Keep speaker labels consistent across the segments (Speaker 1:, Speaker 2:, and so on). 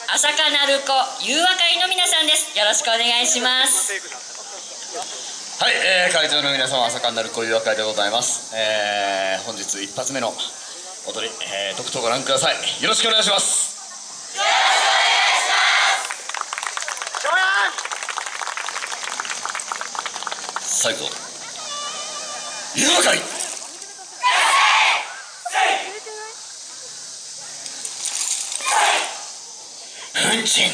Speaker 1: 朝霞鳴子友和会の皆さんです。よろしくお願いします。
Speaker 2: はい、会場の皆様、朝霞鳴子友和会でございます。本日一発目の踊り、とくとご覧ください。よろしくお願いします。よろしくお願いします。最後友和会運賃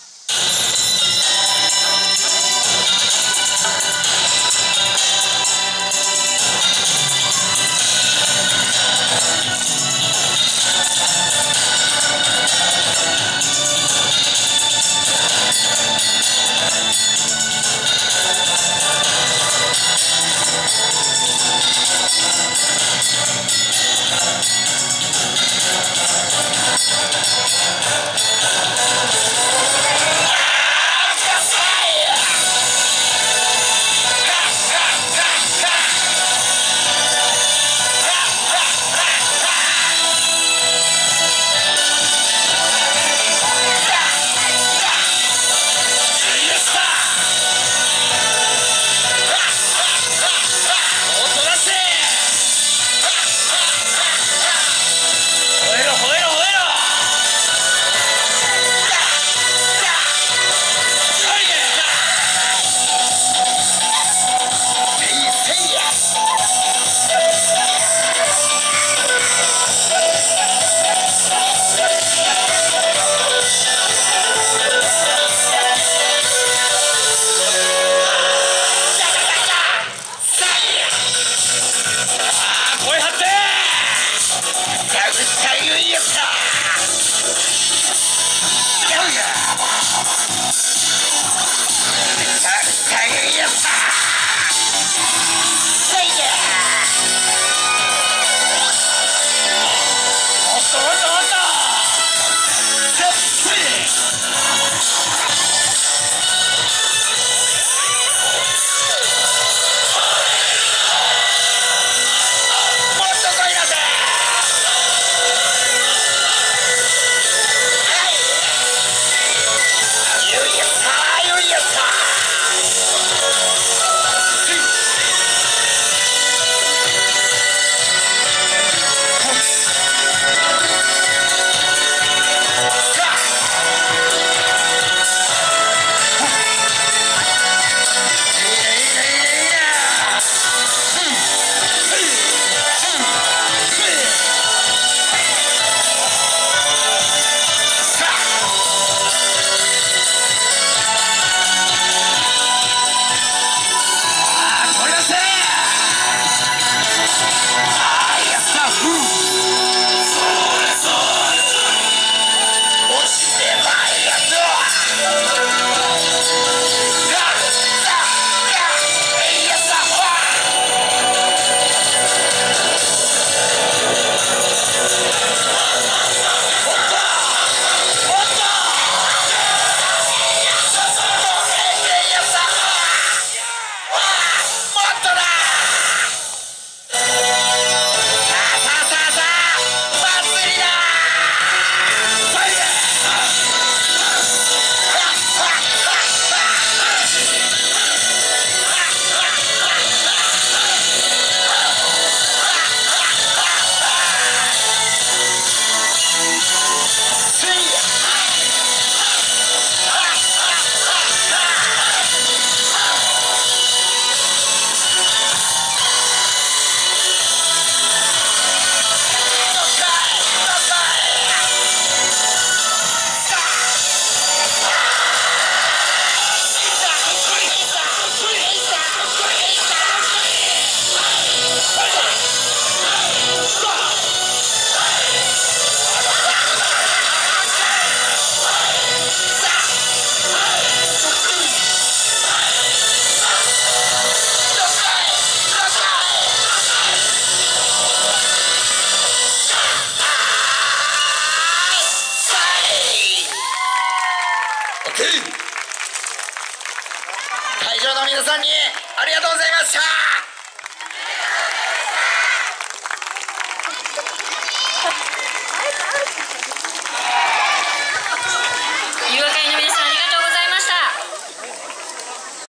Speaker 2: 会場の皆さんにありがとうございました。
Speaker 1: 誘惑会の